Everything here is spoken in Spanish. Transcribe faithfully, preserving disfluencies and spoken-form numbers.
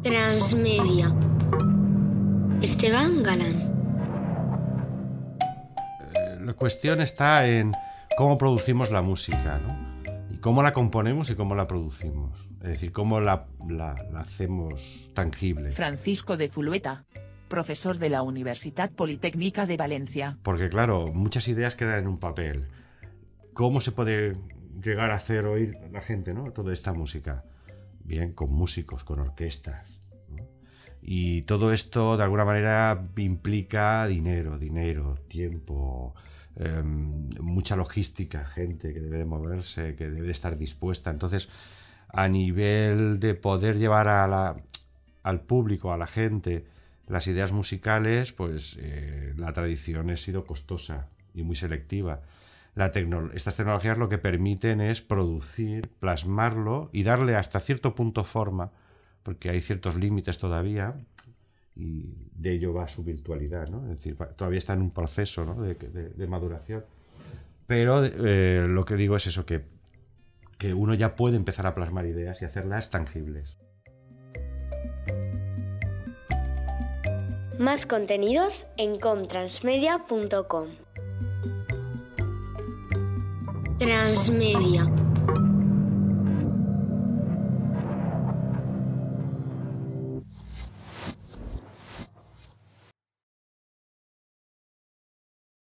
Transmedia. Esteban Galán. Eh, la cuestión está en cómo producimos la música, ¿no? Y cómo la componemos y cómo la producimos. Es decir, cómo la, la, la hacemos tangible. Francisco de Zulueta, profesor de la Universitat Politécnica de Valencia. Porque claro, muchas ideas quedan en un papel. ¿Cómo se puede llegar a hacer oír a la gente, ¿no? Toda esta música? Bien, con músicos, con orquestas, ¿no? Y todo esto de alguna manera implica dinero, dinero, tiempo, eh, mucha logística, gente que debe de moverse, que debe de estar dispuesta. Entonces, a nivel de poder llevar a la, al público, a la gente, las ideas musicales, pues eh, la tradición ha sido costosa y muy selectiva. La tecno- estas tecnologías lo que permiten es producir, plasmarlo y darle hasta cierto punto forma, porque hay ciertos límites todavía, y de ello va su virtualidad, ¿no? Es decir, todavía está en un proceso, ¿no? de, de, de maduración. Pero eh, lo que digo es eso, que, que uno ya puede empezar a plasmar ideas y hacerlas tangibles. Más contenidos en comtransmedia punto com. Transmedia.